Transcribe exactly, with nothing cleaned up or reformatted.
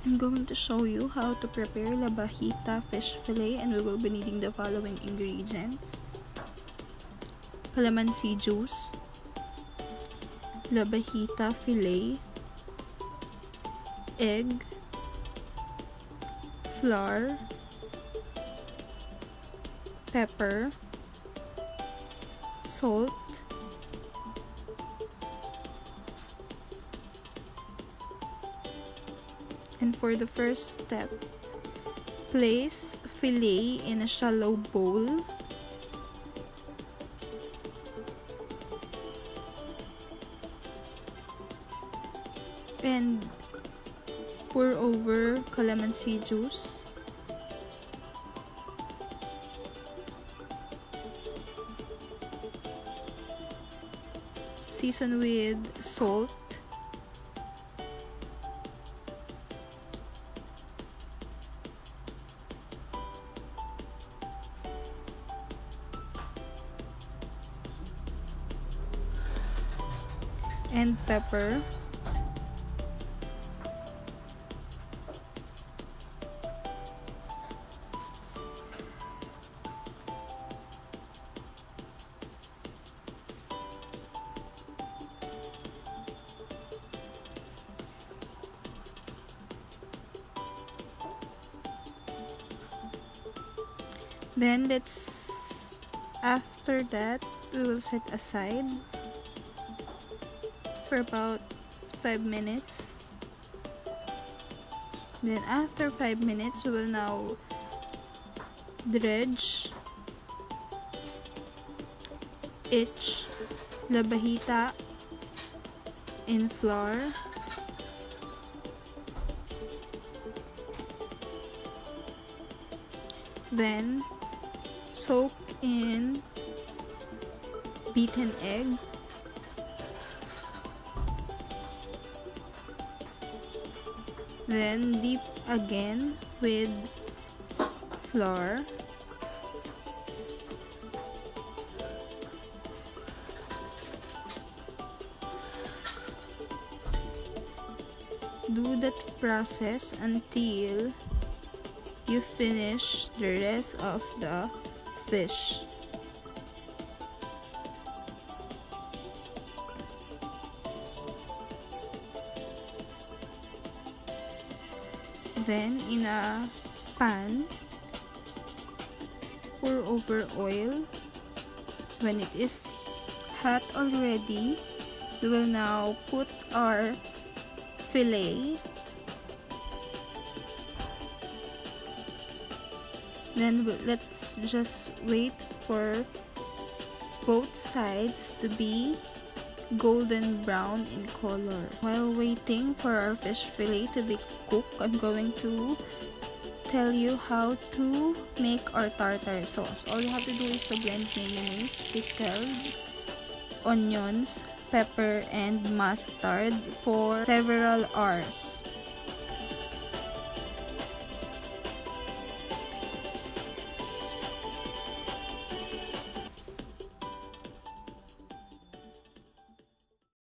I'm going to show you how to prepare labahita fish fillet, and we will be needing the following ingredients: calamansi juice, labahita fillet, egg, flour, pepper, salt, and for the first step, place fillet in a shallow bowl. And pour over calamansi juice. Season with salt. And pepper. Then let's after that we will set aside for about five minutes. Then after five minutes we will now dredge each labahita in flour. Then soak in beaten egg. Then dip again with flour. Do that process until you finish the rest of the fish. Then in a pan, pour over oil. When it is hot already, we will now put our fillet. Then let's just wait for both sides to be golden brown in color. While waiting for our fish fillet to be cooked, I'm going to tell you how to make our tartar sauce. All you have to do is to blend mayonnaise, pickled onions, pepper, and mustard for several hours.